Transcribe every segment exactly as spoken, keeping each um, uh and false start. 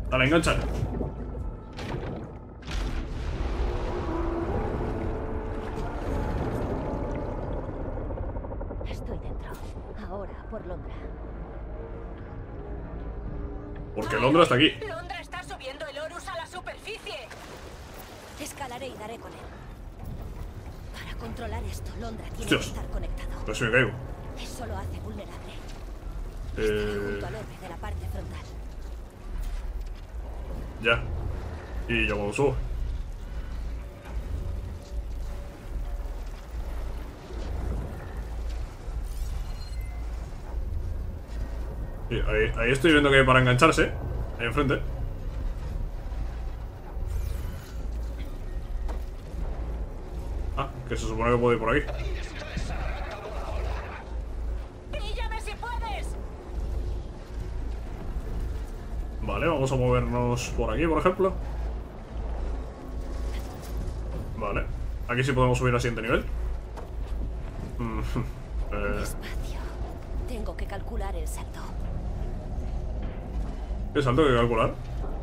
Dale, engancha. Estoy dentro. Ahora por Londra. Porque Londra está aquí. Londra está subiendo el Horus a la superficie. Escalaré y daré con él. Para controlar esto, Londra tiene Hostias. que estar conectado. Pero si me caigo. Eso lo hace vulnerable. Eh... Junto al orbe de la parte frontal. Ya. Y yo cuando subo. Sí, ahí, ahí estoy viendo que hay para engancharse. Ahí enfrente. Ah, que se supone que puedo ir por aquí. ¡Píllame si puedes! Vale, vamos a movernos por aquí, por ejemplo. Vale. Aquí sí podemos subir al siguiente nivel. Mm, eh, Despacio. Tengo que calcular el salto. ¿Qué salto hay que calcular?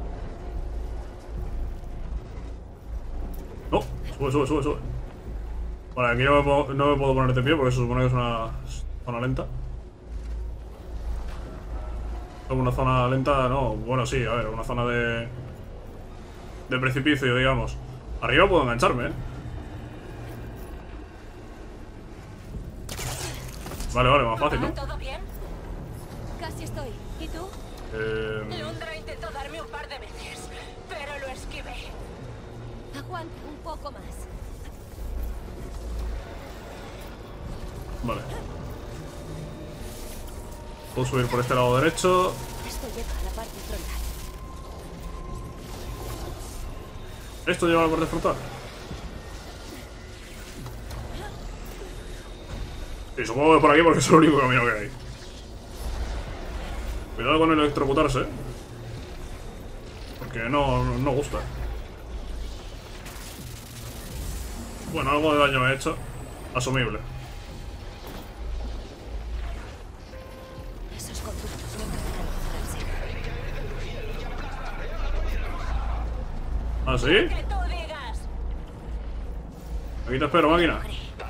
No, sube, sube, sube, sube. Vale, aquí no me puedo, no me puedo poner de pie porque se supone que es una zona lenta. Una zona lenta, no, bueno, sí, a ver, una zona de... de precipicio, digamos. Arriba puedo engancharme, ¿eh? Vale, vale, más fácil, ¿no? ¿Todo bien? Casi estoy. ¿Y tú? Eh... Londra intentó darme un par de veces, pero lo esquivé. Aguanta un poco más. Vale. Puedo subir por este lado derecho. Esto lleva a la parte frontal. Esto lleva a la parte frontal. Y supongo que por aquí porque es el único camino que hay. Cuidado con electrocutarse. Porque no, no, no gusta. Bueno, algo de daño me he hecho. Asumible. Esos conductos no tardarán en cerrarse. ¿Ah, sí? Que tú digas. Aquí te espero, máquina.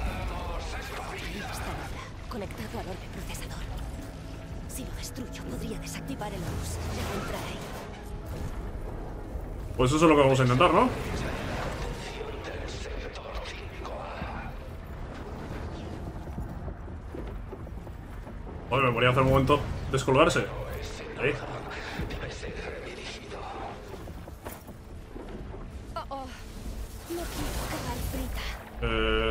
Está nada, conectado al orbe procesador. Si lo destruyo, podría desactivar el Horus. Ya entrar ahí. Pues eso es lo que vamos a intentar, ¿no? Oye, me podría hacer un momento descolgarse. Ahí. Oh, oh. No quiero acabar frita. Eh...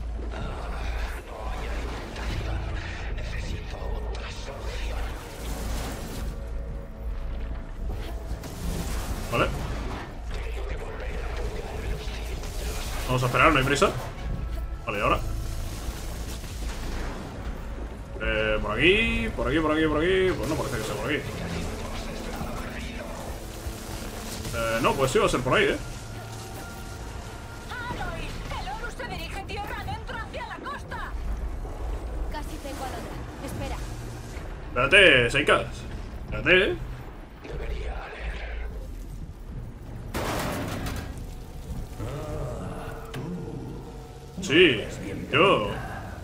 Vale. Vamos a esperar, no hay prisa. Vale, ¿y ahora? Eh, por aquí, por aquí, por aquí, por aquí. Pues no parece que sea por aquí. Eh, no, pues sí va a ser por ahí, ¿eh? Aloy, el Horus se dirige tierra adentro hacia la costa. Casi tengo a Londra. Espera. Espérate, Seikas. Espérate, ¿eh? Sí, yo.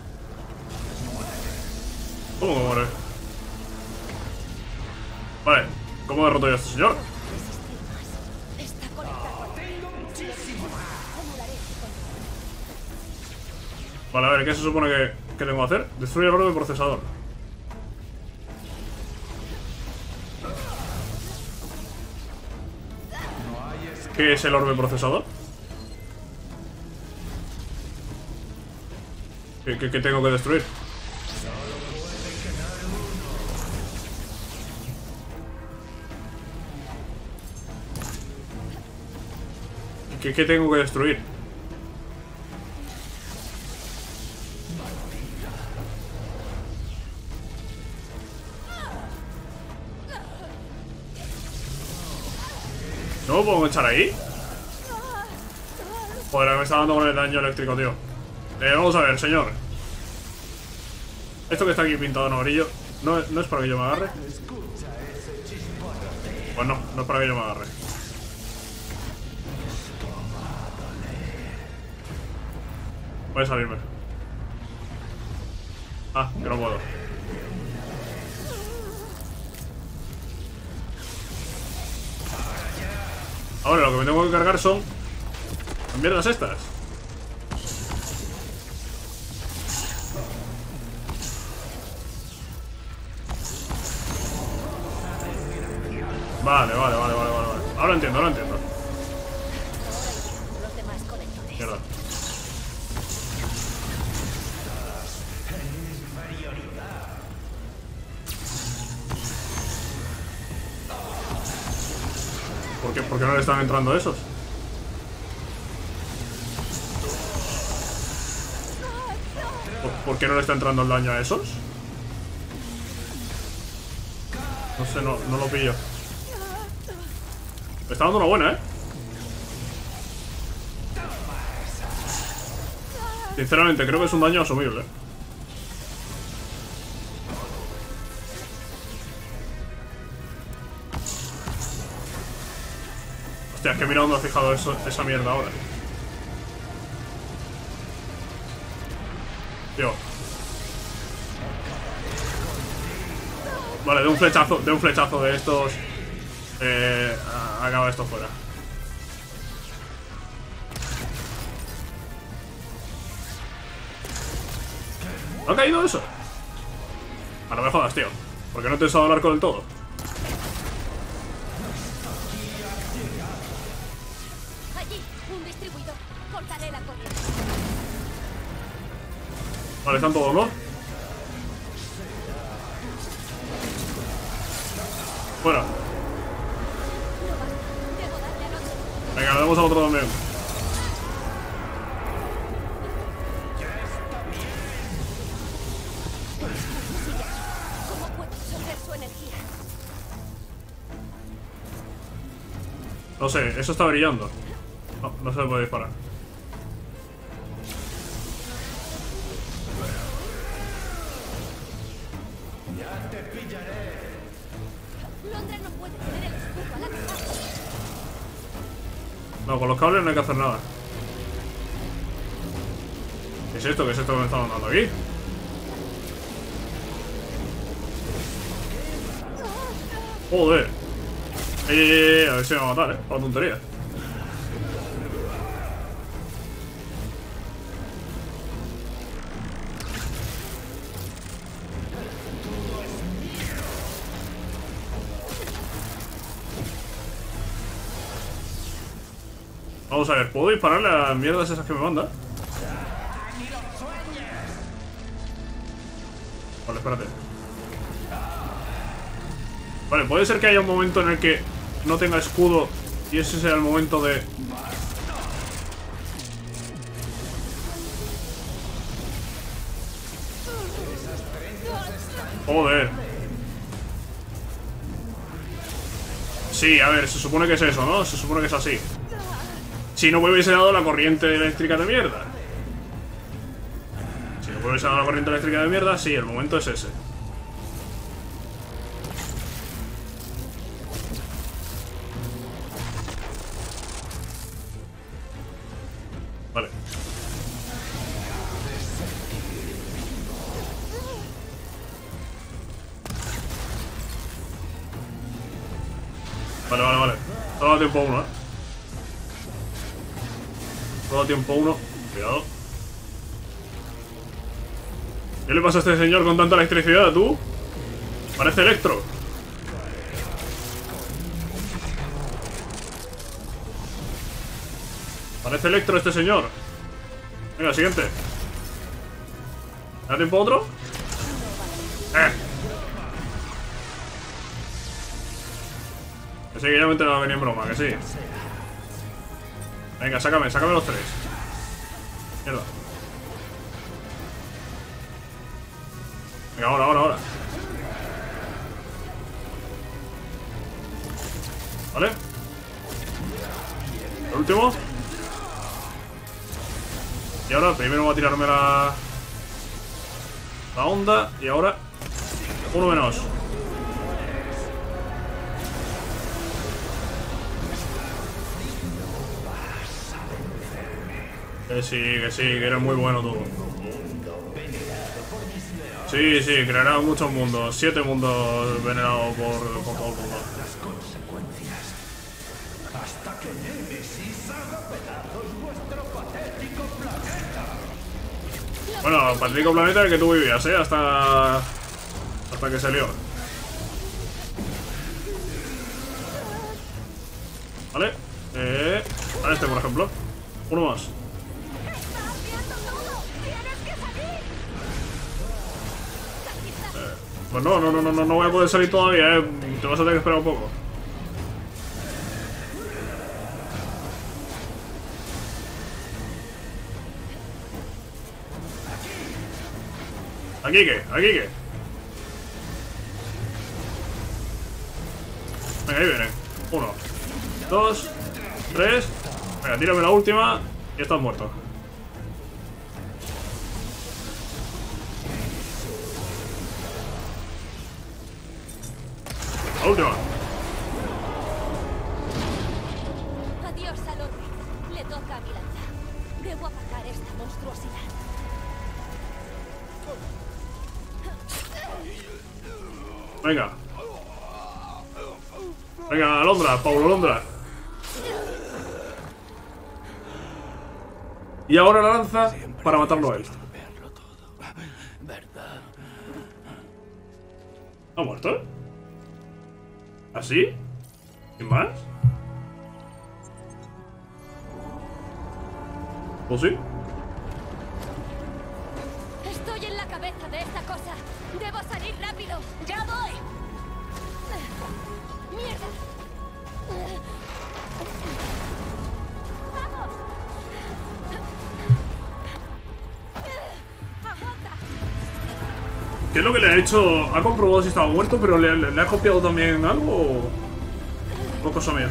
¿Cómo que muere? Vale, ¿cómo derroto yo a este señor? Resistir más. Está conectado. Emularé su control. Vale, a ver, ¿qué se supone que, que tengo que hacer? Destruye el orbe procesador. ¿Qué es el orbe procesador? ¿Qué, qué, qué tengo que destruir? ¿Qué, qué tengo que destruir? ¿No me puedo echar ahí? Joder, me está dando con el daño eléctrico, tío. Eh, vamos a ver, señor. Esto que está aquí pintado en amarillo, ¿no, no es para que yo me agarre? Pues no, no es para que yo me agarre. Voy a salirme. Ah, que no puedo. Ahora lo que me tengo que cargar son las mierdas estas. Vale, vale, vale, vale, vale. Ahora entiendo, ahora entiendo. Los demás conectores. Mierda. ¿Por qué, ¿Por qué no le están entrando esos? ¿Por, ¿Por qué no le está entrando el daño a esos? No sé, no, no lo pillo. Me está dando una buena, ¿eh? Sinceramente, creo que es un daño asumible. Hostia, es que mira dónde ha fijado eso, esa mierda ahora. Tío. Vale, de un flechazo, de un flechazo de estos. Eh, acaba esto fuera. ¿No ha caído eso? Ah, no me jodas, tío. ¿Por qué no te he usado el arco del todo? Allí, un distribuidor. Cortaré la corriente. Vale, están todos, ¿no? Fuera. Debo darle al otro. Venga, le damos a otro también. ¿Cómo puedo absorber su energía? No sé, eso está brillando. No, no se le puede disparar. Londra no puede tener el escudo a la cabeza. No, con los cables no hay que hacer nada. ¿Qué es esto? ¿Qué es esto que me está mandando aquí? Joder. Eh, eh, eh, a ver si me va a matar, eh. Por tontería. Vamos a ver, ¿puedo dispararle a las mierdas esas que me manda? Vale, espérate. Vale, puede ser que haya un momento en el que no tenga escudo y ese sea el momento de... Joder. Sí, a ver, se supone que es eso, ¿no? Se supone que es así. Si no me hubiese dado la corriente eléctrica de mierda. Si no me hubiese dado la corriente eléctrica de mierda, sí, el momento es ese. Vale. Vale, vale, vale. Todo tiempo uno, eh. Todo tiempo uno. Cuidado. ¿Qué le pasa a este señor con tanta electricidad, tú? Parece Electro. Parece Electro este señor. Venga, siguiente. ¿Da tiempo a otro? Eh. Que sí, que ya me he enterado que venía en broma, que sí. Venga, sácame, sácame los tres. Mierda. Venga, ahora, ahora, ahora. ¿Vale? El último. Y ahora primero voy a tirarme la... La onda. Y ahora... Uno menos. Que sí, que sí, que eres muy bueno tú. Sí, sí, creará muchos mundos. Siete mundos venerados por, por todo el mundo. Hasta que Nemesis haga pedazos vuestro patético planeta. Bueno, patético planeta en el que tú vivías, ¿eh? Hasta... Hasta que salió. Vale. Eh... A este, por ejemplo. Uno más. Eh, pues no, no, no, no, no voy a poder salir todavía, ¿eh? Te vas a tener que esperar un poco. ¿Aquí qué? ¿Aquí qué? Venga, ahí viene. Uno, dos, tres. Venga, tírame la última y estás muerto. La última. Adiós, Alorbe. Le toca a mi lanza. Debo aparcar esta monstruosidad. Venga. Venga, Alondra, Paulo Alondra. Y ahora la lanza para matarlo a él. ¿Ha muerto? ¿Así? ¿Sin más? ¿O sí? Estoy en la cabeza de esta cosa. Debo salir rápido. ¡Ya voy! ¡Mierda! ¡Vamos! ¡Aguanta! ¿Qué es lo que le ha hecho? ¿Ha comprobado si estaba muerto, pero le, le, le ha copiado también algo? ¿O cosa mía?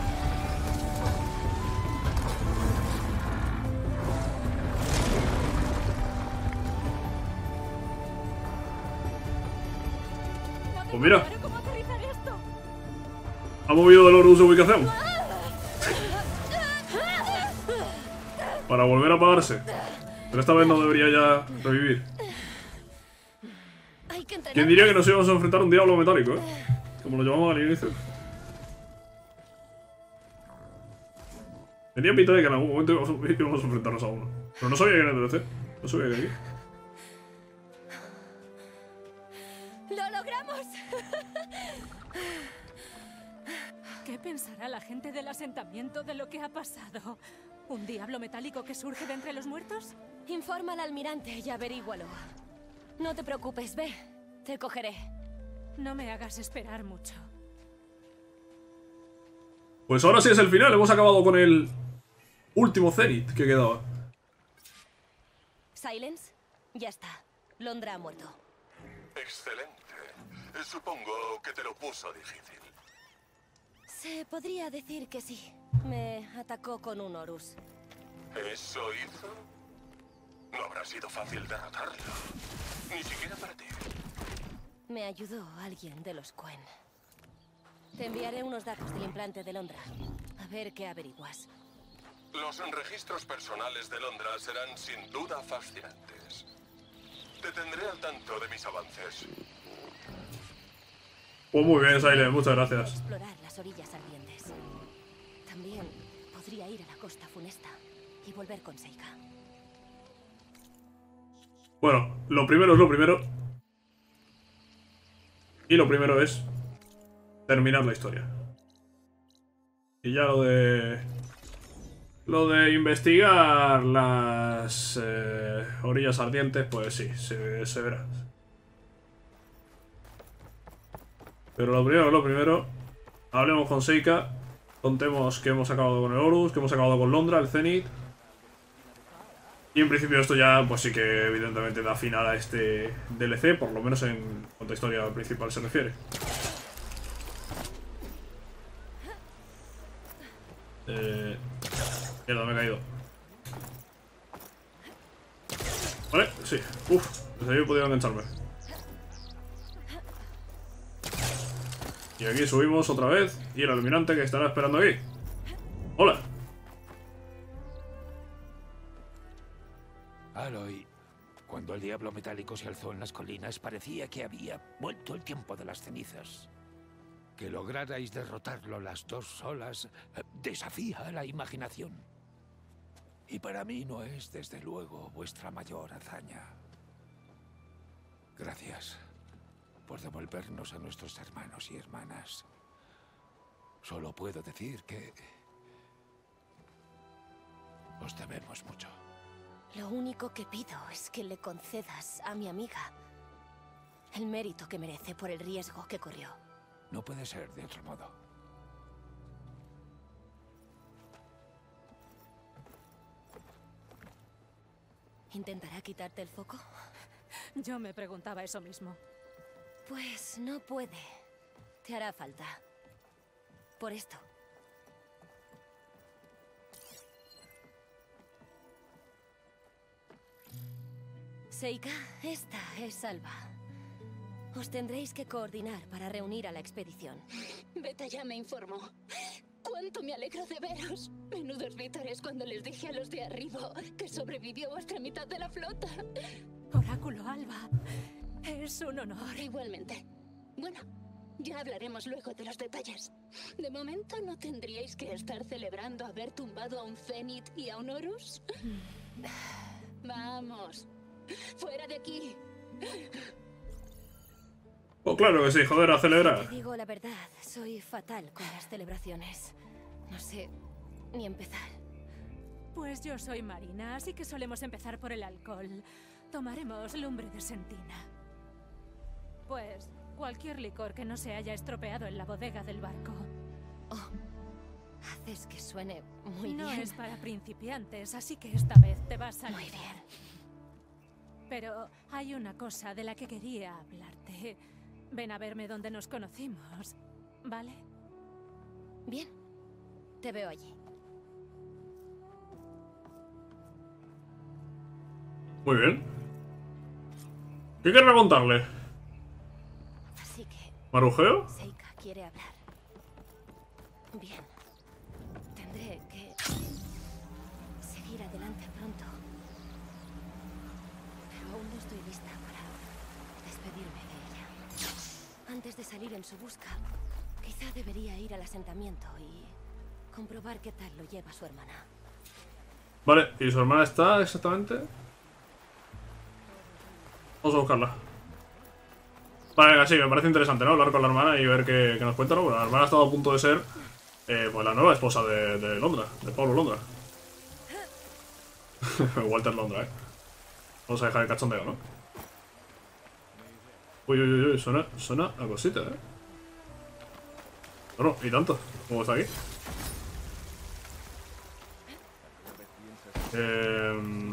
Pues mira, ¿Cómo aterrizar esto? ha movido el Horus de ubicación para volver a apagarse. Pero esta vez no debería ya revivir. Hay que entrenar. ¿Quién diría que nos íbamos a enfrentar a un diablo metálico, eh? Como lo llamamos al inicio. Tenía pinta de que en algún momento íbamos a, íbamos a enfrentarnos a uno. Pero no sabía que era el D L C. No sabía que aquí. ¡Lo logramos! ¿Qué pensará la gente del asentamiento de lo que ha pasado? ¿Un diablo metálico que surge de entre los muertos? Informa al almirante y averígualo. No te preocupes, ve. Te cogeré. No me hagas esperar mucho. Pues ahora sí es el final. Hemos acabado con el último Zenith que quedaba. Silence, ya está. Londra ha muerto. Excelente. Supongo que te lo puso difícil. Se podría decir que sí. Me atacó con un Horus. ¿Eso hizo? No habrá sido fácil derrotarlo. Ni siquiera para ti. Me ayudó alguien de los Quen. Te enviaré unos datos del implante de Londra. A ver qué averiguas. Los registros personales de Londra serán sin duda fascinantes. Te tendré al tanto de mis avances. Pues muy bien, Silent, muchas gracias. Explorar las orillas ardientes. También podría ir a la costa funesta y volver con Seika. Bueno, lo primero es lo primero. Y lo primero es terminar la historia. Y ya lo de... Lo de investigar las eh, orillas ardientes, pues sí, se, se verá. Pero lo primero, lo primero, hablemos con Seika, contemos que hemos acabado con el Horus, que hemos acabado con Londra, el Zenith. Y en principio esto ya, pues sí que evidentemente da final a este D L C, por lo menos en cuanto a historia principal se refiere. Eh... Mierda, me he caído. Vale, sí. Uf, desde ahí he podido engancharme. Y aquí subimos otra vez. Y el almirante que estará esperando aquí. Hola. Aloy, cuando el diablo metálico se alzó en las colinas, parecía que había vuelto el tiempo de las cenizas. Que lograrais derrotarlo las dos solas eh, desafía la imaginación. Y para mí no es, desde luego, vuestra mayor hazaña. Gracias por devolvernos a nuestros hermanos y hermanas. Solo puedo decir que os debemos mucho. Lo único que pido es que le concedas a mi amiga el mérito que merece por el riesgo que corrió. No puede ser de otro modo. ¿Intentará quitarte el foco? Yo me preguntaba eso mismo. Pues no puede. Te hará falta. Por esto. Seika, esta es Alba. Os tendréis que coordinar para reunir a la expedición. Beta ya me informó. ¡Cuánto me alegro de veros! Menudos vítores cuando les dije a los de arriba que sobrevivió vuestra mitad de la flota. Oráculo Alba, es un honor. Igualmente. Bueno, ya hablaremos luego de los detalles. De momento, ¿no tendríais que estar celebrando haber tumbado a un Zenith y a un Horus? Vamos. ¡Fuera de aquí! Oh, claro que sí, joder, a celebrar. Te digo la verdad, soy fatal con las celebraciones. No sé ni empezar. Pues yo soy Marina, así que solemos empezar por el alcohol. Tomaremos lumbre de sentina. Pues cualquier licor que no se haya estropeado en la bodega del barco. Oh, haces que suene muy No bien. es para principiantes, así que esta vez te vas a Muy librar. bien. Pero hay una cosa de la que quería hablarte. Ven a verme donde nos conocimos, ¿vale? Bien. Te veo allí. Muy bien. ¿Qué querrá contarle? Así que ¿Marujeo? Seika quiere hablar. Bien. Tendré que seguir adelante pronto. Pero aún no estoy lista para despedirme de ella. Antes de salir en su busca, quizá debería ir al asentamiento y comprobar qué tal lo lleva su hermana. Vale, ¿y su hermana está exactamente? Vamos a buscarla. Vale, venga, sí, me parece interesante, ¿no? Hablar con la hermana y ver qué, qué nos cuenta, ¿no? Bueno, la hermana ha estado a punto de ser eh, pues la nueva esposa de, de Londra, de Pablo Londra. Walter Londra, ¿eh? Vamos a dejar el cachondeo, ¿no? Uy, uy, uy, suena, suena a cosita, ¿eh? Bueno, y tanto, ¿cómo está aquí? Eh...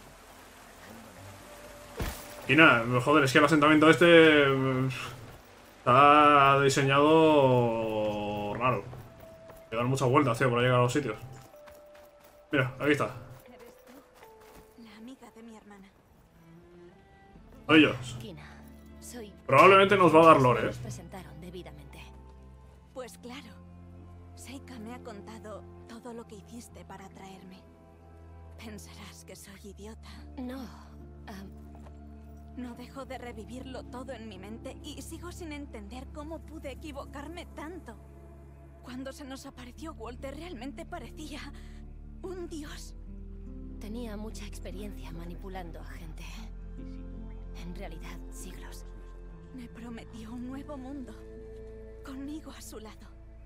Y nada, joder, es que el asentamiento este eh, está diseñado raro. Le dan muchas vueltas, tío, para llegar a los sitios. Mira, aquí está. ¿Eres tú? La amiga de mi hermana. Soy ellos. Kina, soy... Probablemente nos va a dar lore, Nos ¿eh? presentaron debidamente. Pues claro. Seika me ha contado todo lo que hiciste para atraerme. Pensarás que soy idiota. No, am, No dejo de revivirlo todo en mi mente y sigo sin entender cómo pude equivocarme tanto. Cuando se nos apareció Walter realmente parecía un dios. tenía mucha experiencia manipulando a gente. En realidad, siglos. Me prometió un nuevo mundo, conmigo a su lado.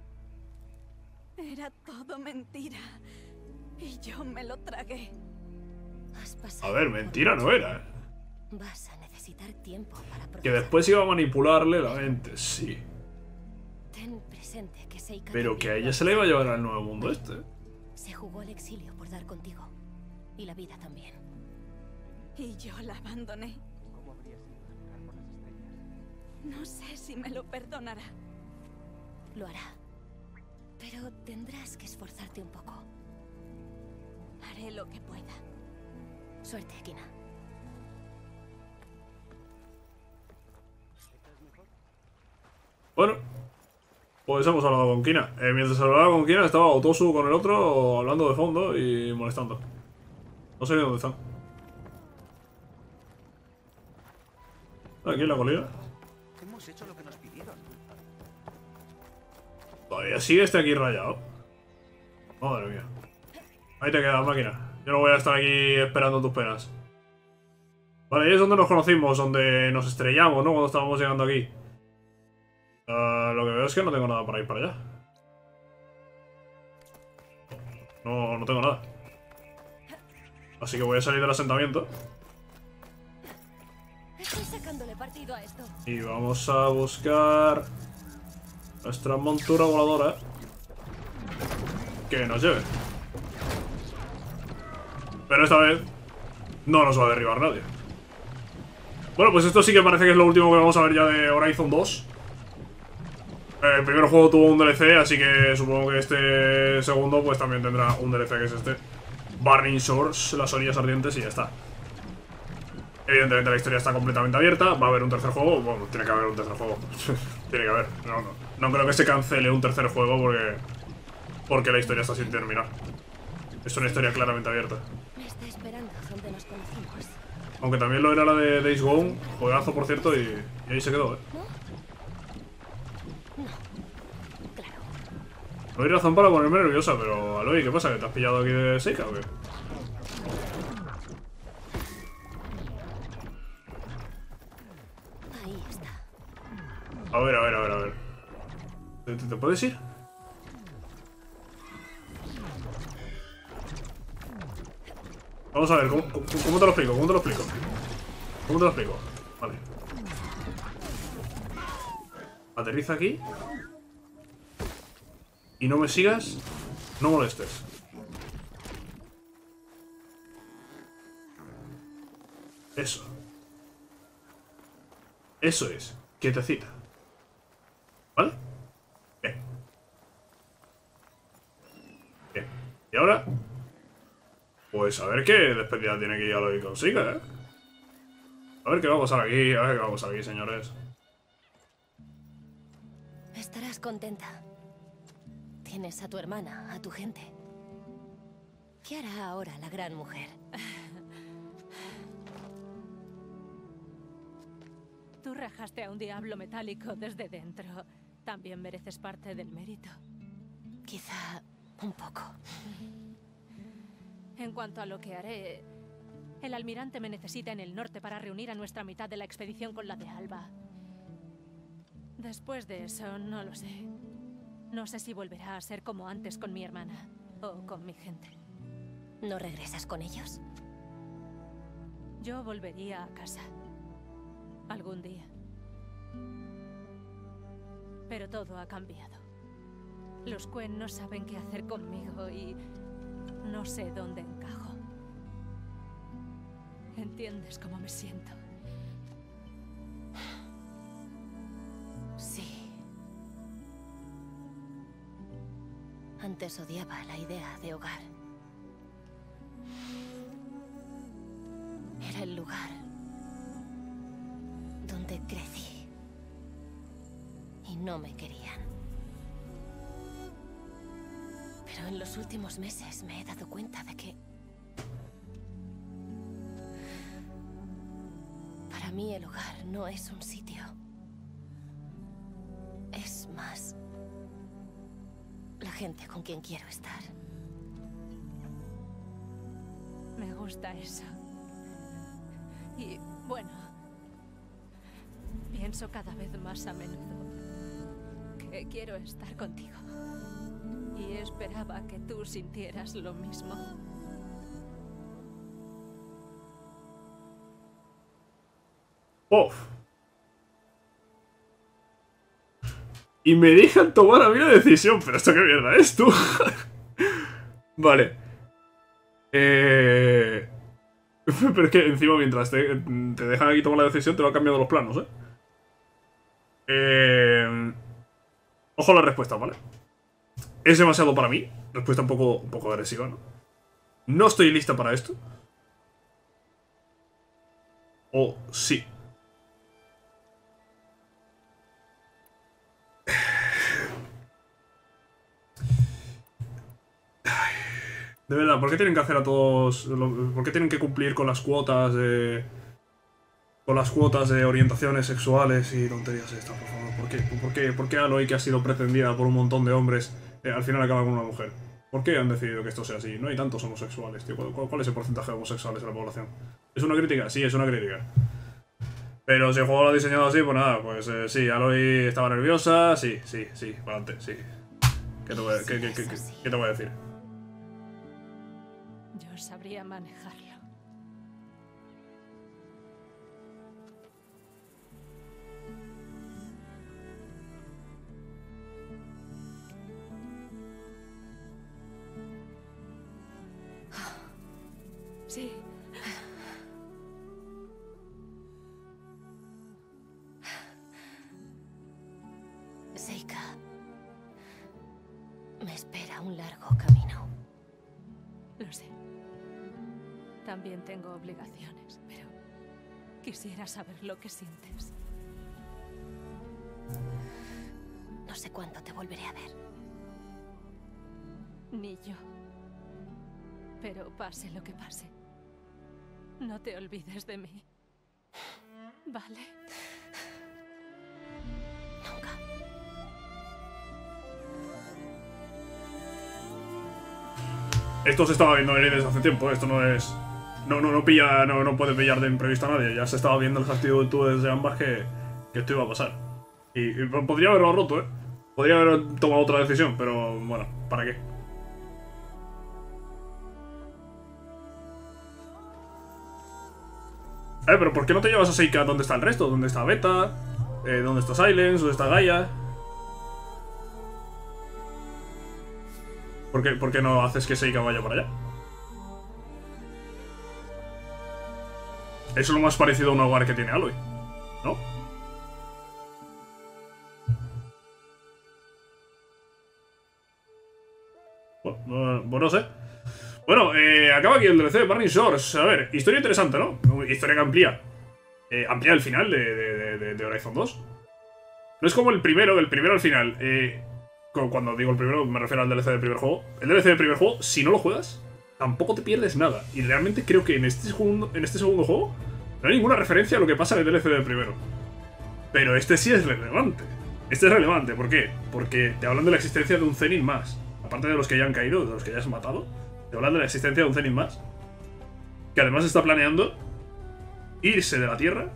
Era todo mentira y yo me lo tragué. Has A pasado ver, por mentira no era, ¿eh? Vas a necesitar tiempo para Que procesar. después iba a manipularle la mente, sí. Ten presente que Seika Pero que a también ella lo se le iba a hizo. llevar al nuevo mundo este. Se jugó al exilio por dar contigo. Y la vida también. Y yo la abandoné. No sé si me lo perdonará. Lo hará. Pero tendrás que esforzarte un poco. Haré lo que pueda. Suerte, Kina. Bueno, pues hemos hablado con Kina. Eh, mientras hablaba con Kina estaba Otosu con el otro hablando de fondo y molestando. No sé dónde están. Aquí en la colina. Hemos hecho lo que nos pidieron. Todavía sigue este aquí rayado. Madre mía. Ahí te quedas, máquina. Yo no voy a estar aquí esperando tus penas. Vale, y es donde nos conocimos, donde nos estrellamos, ¿no? Cuando estábamos llegando aquí. Uh, lo que veo es que no tengo nada para ir para allá. No, no tengo nada. Así que voy a salir del asentamiento. Estoy sacándole partido a esto. Y vamos a buscar nuestra montura voladora que nos lleve. Pero esta vez no nos va a derribar nadie. Bueno, pues esto sí que parece que es lo último que vamos a ver ya de Horizon dos. El primer juego tuvo un D L C, así que supongo que este segundo pues también tendrá un D L C, que es este Burning Shores, las orillas ardientes, y ya está. Evidentemente la historia está completamente abierta. Va a haber un tercer juego. Bueno, tiene que haber un tercer juego. Tiene que haber. No, no. No creo que se cancele un tercer juego porque Porque la historia está sin terminar. Es una historia claramente abierta. Me está esperando donde nos conocimos. Aunque también lo era la de Days Gone. Juegazo, por cierto, y, y ahí se quedó, ¿eh? ¿No? No. Claro. No hay razón para ponerme nerviosa, pero Aloy, ¿qué pasa? ¿Que te has pillado aquí de Seika o qué? Ahí está. A ver, a ver, a ver, a ver. ¿Te, te, te puedes ir? Vamos a ver, ¿cómo, cómo, ¿cómo te lo explico? ¿Cómo te lo explico? ¿Cómo te lo explico? Vale. Aterriza aquí. Y no me sigas. No molestes. Eso. Eso es. Quietecita. ¿Vale? Bien. Bien. Y ahora... Pues a ver qué despedida tiene que ir a lo que consiga, ¿eh? A ver qué va a pasar aquí, a ver qué va a pasar aquí, señores. Estarás contenta. Tienes a tu hermana, a tu gente. ¿Qué hará ahora la gran mujer? Tú rajaste a un diablo metálico desde dentro. También mereces parte del mérito. Quizá un poco. En cuanto a lo que haré, el almirante me necesita en el norte para reunir a nuestra mitad de la expedición con la de Alba. Después de eso, no lo sé. No sé si volverá a ser como antes con mi hermana o con mi gente. ¿No regresas con ellos? Yo volvería a casa. Algún día. Pero todo ha cambiado. Los Quen no saben qué hacer conmigo y... no sé dónde encajo. ¿Entiendes cómo me siento? Sí. Antes odiaba la idea de hogar. Era el lugar donde crecí. Y no me querían. Pero en los últimos meses me he dado cuenta de que... para mí el hogar no es un sitio. Es más... la gente con quien quiero estar. Me gusta eso. Y, bueno... pienso cada vez más a menudo que quiero estar contigo. Y esperaba que tú sintieras lo mismo. ¡Uf! Y me dejan tomar a mí la decisión. ¿Pero esto qué mierda es, tú? Vale. Eh... Pero es que encima mientras te, te dejan aquí tomar la decisión te van cambiando los planos, ¿eh? Eh... Ojo a la respuesta, ¿vale? Es demasiado para mí. Respuesta un poco, un poco agresiva, ¿no? No estoy lista para esto. O sí. De verdad, ¿por qué tienen que hacer a todos... ¿Por qué tienen que cumplir con las cuotas de... con las cuotas de orientaciones sexuales y tonterías estas, por favor. ¿Por qué? ¿Por qué, ¿Por qué Aloy, que ha sido pretendida por un montón de hombres, eh, al final acaba con una mujer? ¿Por qué han decidido que esto sea así? No hay tantos homosexuales, tío. ¿Cuál, cuál es el porcentaje de homosexuales en la población? ¿Es una crítica? Sí, es una crítica. Pero si el juego lo ha diseñado así, pues nada, pues eh, sí, Aloy estaba nerviosa, sí, sí, sí, para adelante, sí. ¿Qué te voy a, qué, qué, qué, qué, qué te voy a decir? Yo sabría manejarlo. Sí. Seika, me espera un largo camino. Lo sé. También tengo obligaciones, pero quisiera saber lo que sientes. No sé cuándo te volveré a ver. Ni yo. Pero pase lo que pase, no te olvides de mí. ¿Vale? Nunca. Esto se estaba viendo venir desde hace tiempo, esto no es... No, no, no pilla, no, no puede pillar de imprevisto a nadie. Ya se estaba viendo las actitudes de ambas que, que esto iba a pasar. Y, y podría haberlo roto, ¿eh? Podría haber tomado otra decisión, pero bueno, ¿para qué? Eh, pero ¿por qué no te llevas a Seika donde está el resto? ¿Dónde está Beta? Eh, ¿Dónde está Silence? ¿Dónde está Gaia? ¿Por qué, ¿Por qué no haces que Seika vaya para allá? Eso es lo más parecido a un hogar que tiene Aloy, ¿no? Bueno, no, bueno, no sé. Bueno, eh, acaba aquí el D L C de Burning Shores. A ver, historia interesante, ¿no? Historia que amplía. Eh, amplía el final de, de, de, de Horizon dos. No es como el primero, el primero al final. Eh, cuando digo el primero, me refiero al D L C del primer juego. El D L C del primer juego, si no lo juegas, tampoco te pierdes nada. Y realmente creo que en este segundo, en este segundo juego no hay ninguna referencia a lo que pasa en el D L C del primero. Pero este sí es relevante. Este es relevante, ¿por qué? Porque te hablan de la existencia de un Zenith más. Aparte de los que ya han caído, de los que ya has matado, te hablan de la existencia de un Zenith más. Que además está planeando irse de la Tierra,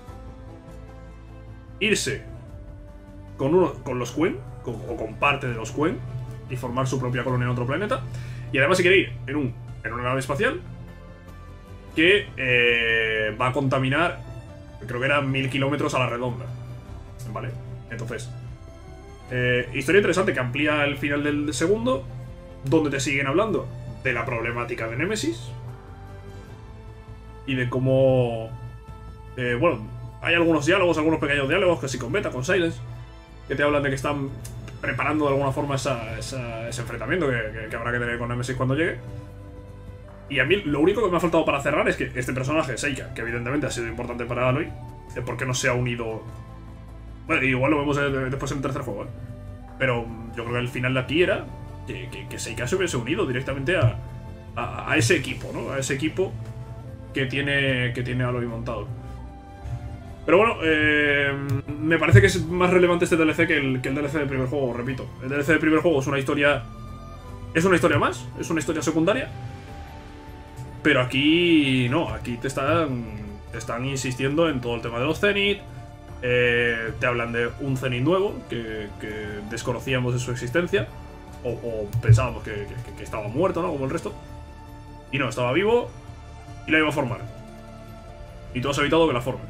irse con, uno, con los Quen, con, o con parte de los Quen, y formar su propia colonia en otro planeta. Y además se quiere ir en, un, en una nave espacial que eh, va a contaminar, creo que eran mil kilómetros a la redonda. Vale, entonces... Eh, historia interesante que amplía el final del segundo, donde te siguen hablando de la problemática de Nemesis y de cómo... Eh, bueno, hay algunos diálogos, algunos pequeños diálogos, que sí con Beta, con Silence, que te hablan de que están preparando de alguna forma esa, esa, ese enfrentamiento que, que, que habrá que tener con Nemesis cuando llegue. Y a mí lo único que me ha faltado para cerrar es que este personaje, Seika, que evidentemente ha sido importante para Aloy, eh, ¿por qué no se ha unido? Bueno, igual lo vemos después en el tercer juego, ¿eh? Pero yo creo que el final de aquí era que, que, que Seika se hubiese unido directamente a, a, a ese equipo, ¿no? A ese equipo que tiene, que tiene Aloy montado. Pero bueno, eh, me parece que es más relevante este D L C que el, que el D L C del primer juego, repito. El D L C del primer juego es una historia... Es una historia más, es una historia secundaria. Pero aquí no, aquí te están, te están insistiendo en todo el tema de los Zenith. Eh, te hablan de un Zenith nuevo que, que desconocíamos de su existencia. O, o pensábamos que, que, que estaba muerto, ¿no? Como el resto. Y no, estaba vivo y la iba a formar. Y tú has evitado que la forme.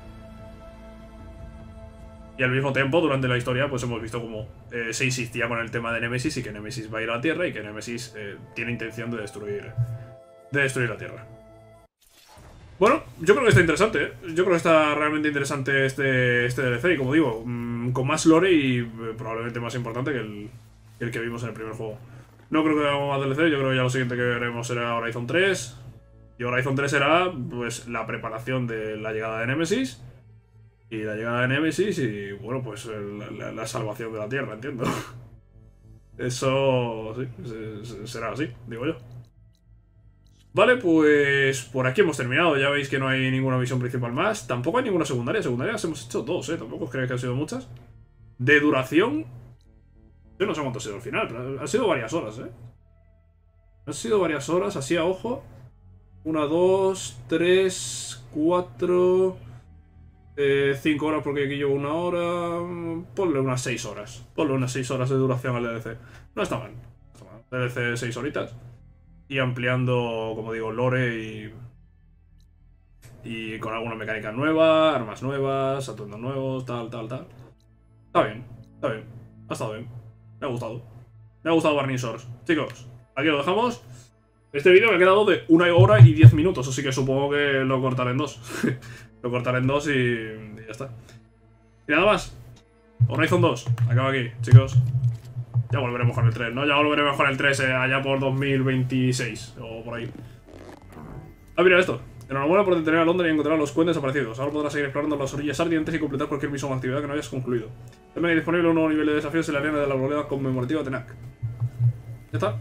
Y al mismo tiempo, durante la historia, pues hemos visto cómo eh, se insistía con el tema de Nemesis y que Nemesis va a ir a la Tierra y que Nemesis eh, tiene intención de destruir, de destruir la Tierra. Bueno, yo creo que está interesante, ¿eh? Yo creo que está realmente interesante este, este D L C y como digo, mmm, con más lore y eh, probablemente más importante que el, que el que vimos en el primer juego. No creo que veamos más D L C, yo creo que ya lo siguiente que veremos será Horizon tres. Y Horizon tres será pues la preparación de la llegada de Nemesis. Y la llegada de Nemesis y, bueno, pues la, la, la salvación de la Tierra, entiendo. Eso, sí, será así, digo yo. Vale, pues por aquí hemos terminado. Ya veis que no hay ninguna misión principal más. Tampoco hay ninguna secundaria. Secundarias hemos hecho dos, ¿eh? Tampoco os creéis que han sido muchas. De duración... Yo no sé cuánto ha sido al final, pero han sido varias horas, ¿eh? Han sido varias horas, así a ojo. Una, dos, tres, cuatro... Eh, cinco horas porque aquí llevo una hora... Ponle unas seis horas. Ponle unas seis horas de duración al D L C. No está mal. No está mal. D L C seis horitas. Y ampliando, como digo, lore y... Y con alguna mecánica nueva, armas nuevas, atuendos nuevos, tal, tal, tal. Está bien, está bien. Ha estado bien. Me ha gustado. Me ha gustado Burning Shores. Chicos, aquí lo dejamos. Este vídeo me ha quedado de una hora y diez minutos, así que supongo que lo cortaré en dos. Lo cortaré en dos y, y ya está. Y nada más. Horizon dos. Acaba aquí, chicos. Ya volveremos con el tres, ¿no? Ya volveremos con el tres eh, allá por dos mil veintiséis o por ahí. Ah, mira esto. Enhorabuena por detener a Londra y encontrar a los Quen desaparecidos. Ahora podrás seguir explorando las orillas ardientes y completar cualquier misión o actividad que no hayas concluido. También hay disponible un nuevo nivel de desafíos en la arena de la boleda conmemorativa de Tenac. ¿Ya está?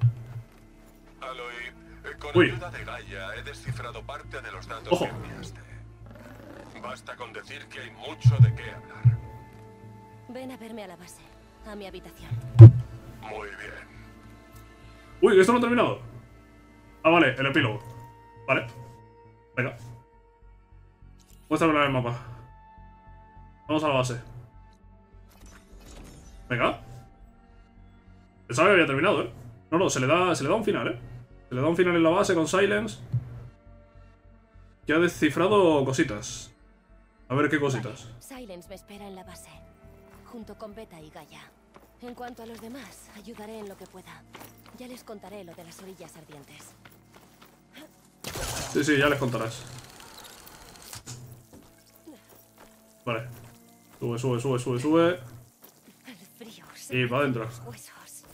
Aloy, con Uy. ayuda de Gaia he descifrado parte de los datos Ojo. que enviaste. Basta con decir que hay mucho de qué hablar. Ven a verme a la base, a mi habitación. Muy bien. Uy, esto no ha terminado. Ah, vale, el epílogo. Vale. Venga. Muéstrame el mapa. Vamos a la base. Venga. Pensaba que había terminado, ¿eh? No, no, se le da, se le da un final, ¿eh? Se le da un final en la base con Silence. Que ha descifrado cositas. A ver qué cositas. Vale, Silence me espera en la base, junto con Beta y Gaia. En cuanto a los demás, ayudaré en lo que pueda. Ya les contaré lo de las orillas ardientes. Sí, sí, ya les contarás. Vale. Sube, sube, sube, sube, sube. El frío se Y me para hacen adentro. los huesos.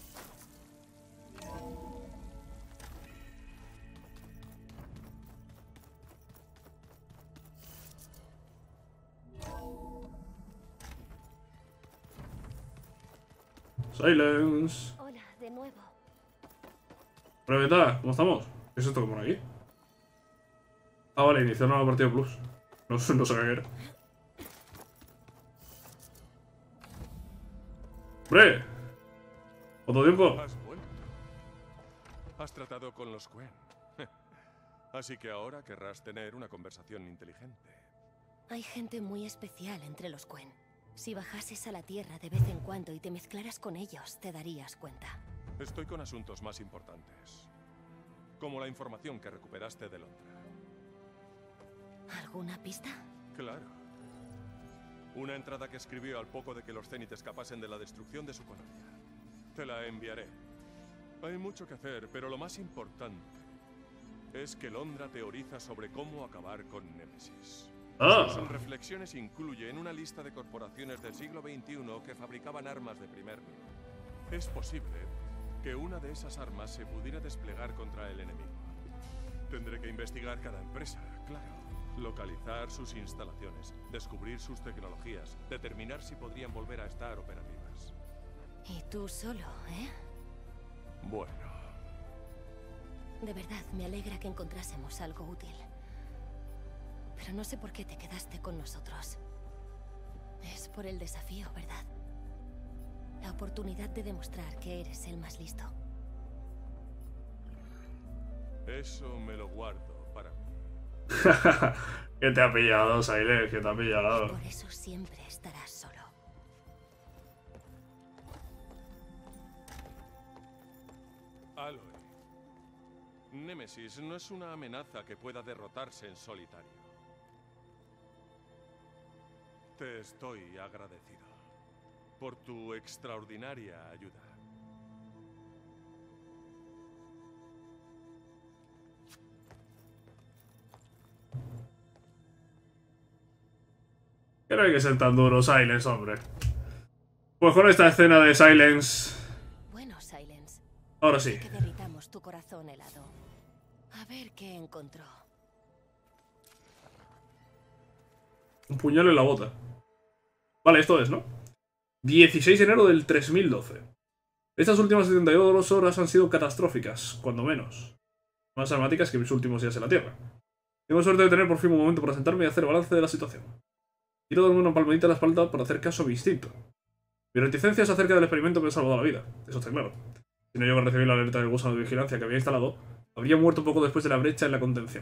Silence. Hola, de nuevo. Hola, ¿cómo estamos? ¿Qué es esto que pone aquí? Ah, vale, iniciar una partida plus. No, no sé qué era. ¡Hombre! ¿Cuánto tiempo? Has vuelto. Has tratado con los Quen. Así que ahora querrás tener una conversación inteligente. Hay gente muy especial entre los Quen. Si bajases a la Tierra de vez en cuando y te mezclaras con ellos, te darías cuenta. Estoy con asuntos más importantes. Como la información que recuperaste de Londra. ¿Alguna pista? Claro. Una entrada que escribió al poco de que los Zenith escapasen de la destrucción de su colonia. Te la enviaré. Hay mucho que hacer, pero lo más importante es que Londra teoriza sobre cómo acabar con Némesis. Ah. Sus reflexiones incluyen una lista de corporaciones del siglo veintiuno que fabricaban armas de primer nivel. Es posible que una de esas armas se pudiera desplegar contra el enemigo. Tendré que investigar cada empresa, claro. Localizar sus instalaciones, descubrir sus tecnologías, determinar si podrían volver a estar operativas. Y tú solo, ¿eh? Bueno. De verdad, me alegra que encontrásemos algo útil. Pero no sé por qué te quedaste con nosotros. Es por el desafío, ¿verdad? La oportunidad de demostrar que eres el más listo. Eso me lo guardo para mí. ¿Qué te ha pillado, Silence? ¿Qué te ha pillado? Por eso siempre estarás solo. Aloy. Némesis no es una amenaza que pueda derrotarse en solitario. Te estoy agradecido por tu extraordinaria ayuda. Que no hay que ser tan duro, Silence, hombre. Pues con esta escena de Silence... Bueno, Silence. Ahora sí. Que derritamos tu corazón helado. A ver qué encontró. Un puñal en la bota. Vale, esto es, ¿no? dieciséis de enero del tres mil doce. Estas últimas setenta y dos horas han sido catastróficas, cuando menos. más dramáticas que mis últimos días en la Tierra. Tengo suerte de tener por fin un momento para sentarme y hacer balance de la situación. Quiero darme una palmadita en la espalda por hacer caso a mi instinto. Mis reticencias acerca del experimento me han salvado la vida, eso está claro. Si no llego a recibir la alerta del gusano de vigilancia que había instalado, habría muerto poco después de la brecha en la contención.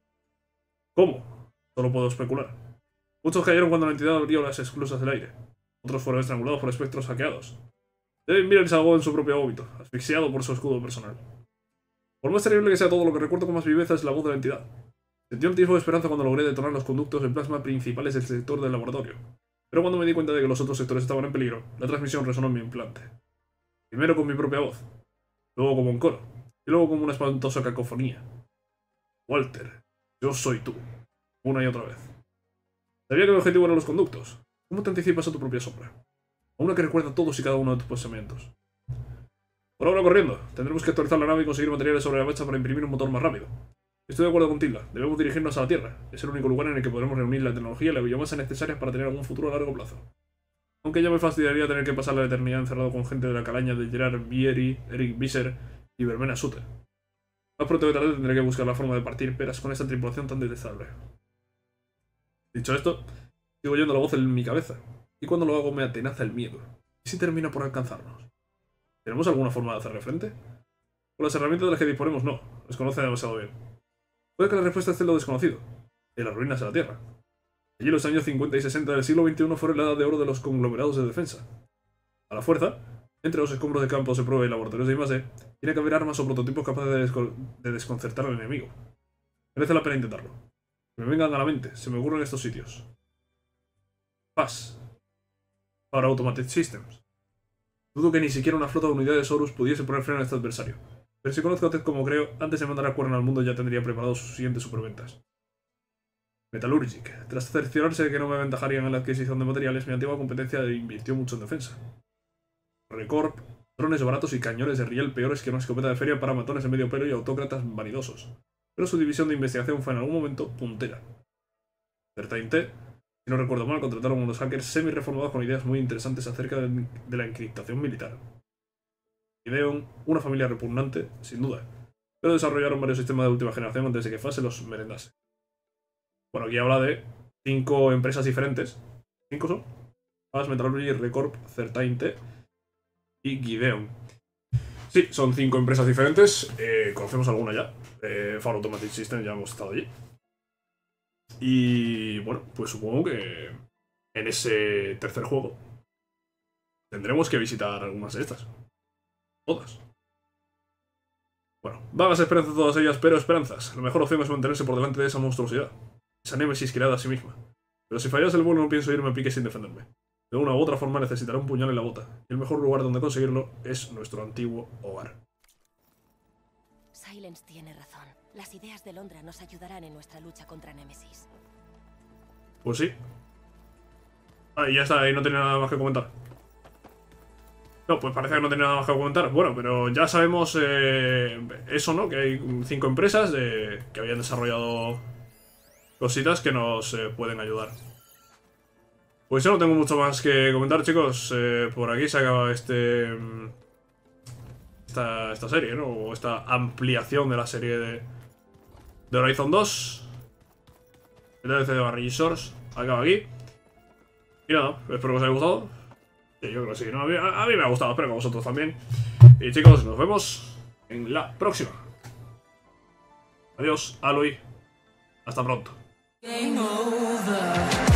¿Cómo? Solo puedo especular. Muchos cayeron cuando la entidad abrió las esclusas del aire. Otros fueron estrangulados por espectros hackeados. David Miller se ahogó en su propio vómito, asfixiado por su escudo personal. Por más terrible que sea todo, lo que recuerdo con más viveza es la voz de la entidad. Sentí un atisbo de esperanza cuando logré detonar los conductos de plasma principales del sector del laboratorio. Pero cuando me di cuenta de que los otros sectores estaban en peligro, la transmisión resonó en mi implante. Primero con mi propia voz, luego como un coro, y luego como una espantosa cacofonía. Walter, yo soy tú. Una y otra vez. Sabía que mi objetivo eran los conductos. ¿Cómo te anticipas a tu propia sombra? A una que recuerda todos y cada uno de tus pensamientos. Por ahora corriendo. Tendremos que actualizar la nave y conseguir materiales sobre la marcha para imprimir un motor más rápido. Estoy de acuerdo con Tilda. Debemos dirigirnos a la Tierra. Es el único lugar en el que podremos reunir la tecnología y la biomasa necesarias para tener algún futuro a largo plazo. Aunque ya me fastidiaría tener que pasar la eternidad encerrado con gente de la calaña de Gerard Vieri, Eric Visser y Vermena Suter. Más pronto que tarde tendré que buscar la forma de partir peras con esta tripulación tan detestable. Dicho esto, sigo oyendo la voz en mi cabeza, y cuando lo hago me atenaza el miedo. ¿Y si termina por alcanzarnos? ¿Tenemos alguna forma de hacerle frente? Con las herramientas de las que disponemos no, las conoce demasiado bien. Puede que la respuesta esté en lo desconocido, en las ruinas de la Tierra. Allí los años cincuenta y sesenta del siglo veintiuno fueron la edad de oro de los conglomerados de defensa. A la fuerza, entre los escombros de campos de prueba y laboratorios de I más D, tiene que haber armas o prototipos capaces de, desco de desconcertar al enemigo. Merece la pena intentarlo. Que me vengan a la mente, se me ocurren estos sitios. P A S. Para Automated Systems. Dudo que ni siquiera una flota de unidades Horus pudiese poner freno a este adversario. Pero si conozco a Ted como creo, antes de mandar a Cuerno al mundo ya tendría preparados sus siguientes superventas. Metallurgic. Tras cerciorarse de que no me aventajarían en la adquisición de materiales, mi antigua competencia invirtió mucho en defensa. Recorp. Drones baratos y cañones de riel peores que una escopeta de feria para matones de medio pelo y autócratas vanidosos. Pero su división de investigación fue en algún momento puntera. Certain T. Si no recuerdo mal, contrataron a unos hackers semi-reformados con ideas muy interesantes acerca de, de la encriptación militar. Gideon, una familia repugnante, sin duda, pero desarrollaron varios sistemas de última generación antes de que Fase los merendase. Bueno, aquí habla de cinco empresas diferentes. ¿Cinco son? P A S, Metallurgy, Recorp, Certain T y Gideon. Sí, son cinco empresas diferentes. Eh, conocemos alguna ya. Eh, Far Automatic System, ya hemos estado allí. Y bueno, pues supongo que en ese tercer juego tendremos que visitar algunas de estas. Todas. Bueno, vagas esperanzas todas ellas, pero esperanzas. La mejor opción es mantenerse por delante de esa monstruosidad. Esa némesis creada a sí misma. Pero si fallas el vuelo no pienso irme a pique sin defenderme. De una u otra forma necesitaré un puñal en la bota. Y el mejor lugar donde conseguirlo es nuestro antiguo hogar. Silence tiene razón. Las ideas de Londra nos ayudarán en nuestra lucha contra Némesis. Pues sí. Ah, y ya está, ahí no tenía nada más que comentar. No, pues parece que no tenía nada más que comentar. Bueno, pero ya sabemos eh, eso, ¿no? Que hay cinco empresas de, que habían desarrollado cositas que nos eh, pueden ayudar. Pues yo no tengo mucho más que comentar, chicos. Eh, por aquí se acaba este... Esta, esta serie, ¿no? O esta ampliación de la serie de, de Horizon dos. El D L C de Barry Source acaba aquí. Y nada, espero que os haya gustado. Sí, yo creo que sí, ¿no? A mí, a, a mí me ha gustado, espero que a vosotros también. Y chicos, nos vemos en la próxima. Adiós, Aloy. Hasta pronto. Game over.